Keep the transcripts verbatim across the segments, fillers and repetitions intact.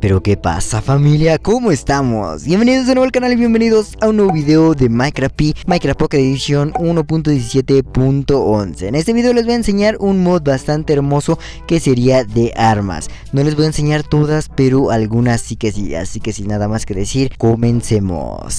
Pero qué pasa, familia, ¿cómo estamos? Bienvenidos de nuevo al canal y bienvenidos a un nuevo video de Minecraft P, Minecraft Pocket Edition uno punto diecisiete punto once. En este video les voy a enseñar un mod bastante hermoso que sería de armas. No les voy a enseñar todas, pero algunas sí que sí, así que sin nada más que decir, comencemos.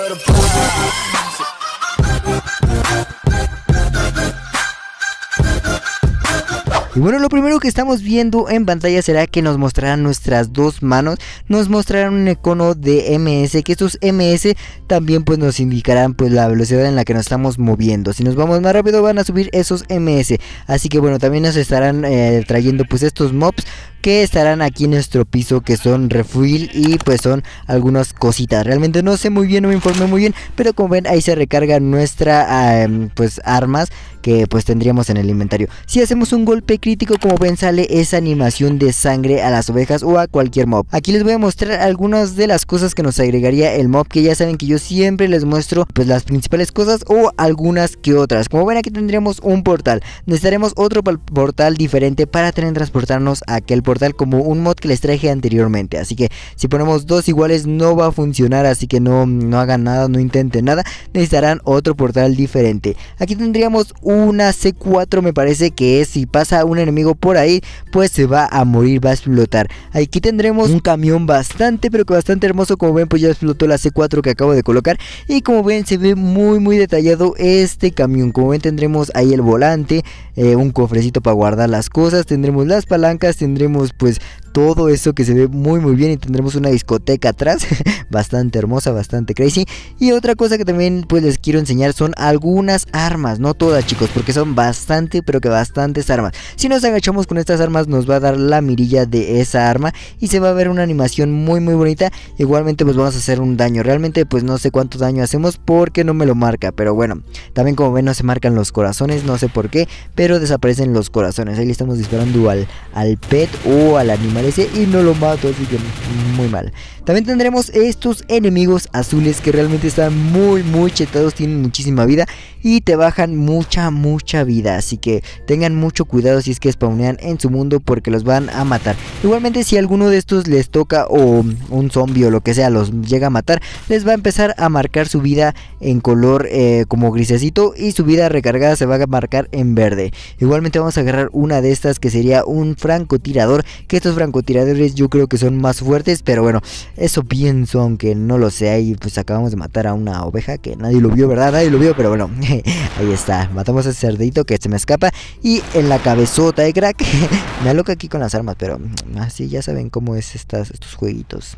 Y bueno, lo primero que estamos viendo en pantalla será que nos mostrarán nuestras dos manos. Nos mostrarán un icono de M S, que estos M S también pues nos indicarán pues la velocidad en la que nos estamos moviendo. Si nos vamos más rápido van a subir esos M S. Así que bueno, también nos estarán eh, trayendo pues estos mobs que estarán aquí en nuestro piso, que son refuel y pues son algunas cositas. Realmente no sé muy bien, no me informé muy bien, pero como ven ahí se recarga nuestra eh, pues armas que pues tendríamos en el inventario. Si hacemos un golpe crítico, como ven sale esa animación de sangre a las ovejas o a cualquier mob. Aquí les voy a mostrar algunas de las cosas que nos agregaría el mob, que ya saben que yo siempre les muestro pues las principales cosas o algunas que otras. Como ven aquí tendríamos un portal, necesitaremos otro portal diferente para transportarnos a aquel portal, como un mod que les traje anteriormente. Así que si ponemos dos iguales no va a funcionar, así que no, no hagan nada, no intenten nada, necesitarán otro portal diferente. Aquí tendríamos una C cuatro, me parece que es, si pasa un enemigo por ahí pues se va a morir, va a explotar. Aquí tendremos un camión bastante pero que bastante hermoso. Como ven pues ya explotó la C cuatro que acabo de colocar, y como ven se ve muy muy detallado este camión. Como ven tendremos ahí el volante, eh, un cofrecito para guardar las cosas, tendremos las palancas, tendremos pues todo eso que se ve muy muy bien, y tendremos una discoteca atrás bastante hermosa, bastante crazy. Y otra cosa que también pues les quiero enseñar son algunas armas, no todas chicos, porque son bastante pero que bastantes armas. Si nos agachamos con estas armas nos va a dar la mirilla de esa arma y se va a ver una animación muy muy bonita. Igualmente pues vamos a hacer un daño, realmente pues no sé cuánto daño hacemos porque no me lo marca, pero bueno, también como ven no se marcan los corazones, no sé por qué, pero desaparecen los corazones. Ahí le estamos disparando al, al pet o al animal ese y no lo mato, así que muy mal. También tendremos estos enemigos azules que realmente están muy muy chetados, tienen muchísima vida y te bajan mucha mucha vida, así que tengan mucho cuidado si es que spawnean en su mundo porque los van a matar. Igualmente si alguno de estos les toca o un zombie o lo que sea los llega a matar, les va a empezar a marcar su vida en color eh, como grisecito, y su vida recargada se va a marcar en verde. Igualmente vamos a agarrar una de estas que sería un francotirador, que estos francotiradores yo creo que son más fuertes, pero bueno, eso pienso, aunque no lo sé. Ahí pues acabamos de matar a una oveja que nadie lo vio, ¿verdad? Nadie lo vio, pero bueno, ahí está, matamos a ese cerdito que se me escapa, y en la cabezota de crack. Me aloca aquí con las armas, pero así ya saben cómo es estas, estos jueguitos.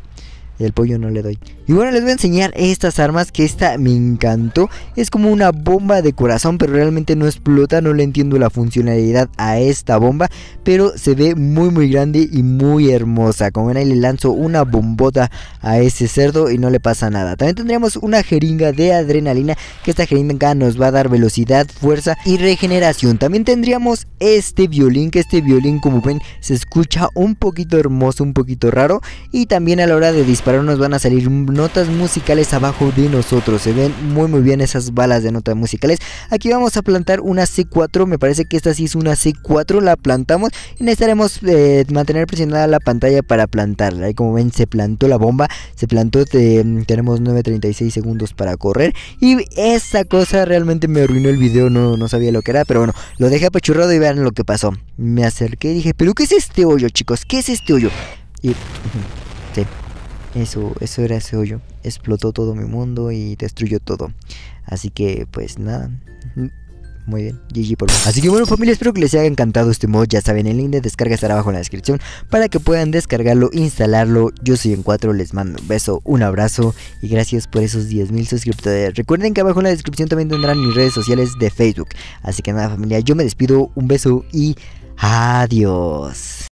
El pollo no le doy. Y bueno, les voy a enseñar estas armas, que esta me encantó. Es como una bomba de corazón, pero realmente no explota. No le entiendo la funcionalidad a esta bomba, pero se ve muy muy grande y muy hermosa. Como ven ahí le lanzo una bombota a ese cerdo y no le pasa nada. También tendríamos una jeringa de adrenalina, que esta jeringa nos va a dar velocidad, fuerza y regeneración. También tendríamos este violín, que este violín como ven se escucha un poquito hermoso, un poquito raro, y también a la hora de disparar Para nos van a salir notas musicales abajo de nosotros. Se ven muy muy bien esas balas de notas musicales. Aquí vamos a plantar una C cuatro. Me parece que esta sí es una C cuatro. La plantamos y necesitaremos eh, mantener presionada la pantalla para plantarla. Ahí como ven se plantó la bomba. Se plantó. Eh, tenemos nueve treinta y seis segundos para correr. Y esa cosa realmente me arruinó el video. No, no sabía lo que era, pero bueno, lo dejé apachurrado y vean lo que pasó. Me acerqué y dije, ¿pero qué es este hoyo, chicos? ¿Qué es este hoyo? Y sí, Eso, eso era ese hoyo. Explotó todo mi mundo y destruyó todo. Así que pues nada. Muy bien, G G por mí. Así que bueno familia, espero que les haya encantado este mod. Ya saben, el link de descarga estará abajo en la descripción para que puedan descargarlo, instalarlo. Yo soy en cuatro, les mando un beso, un abrazo y gracias por esos diez mil suscriptores. Recuerden que abajo en la descripción también tendrán mis redes sociales de Facebook. Así que nada familia, yo me despido, un beso y adiós.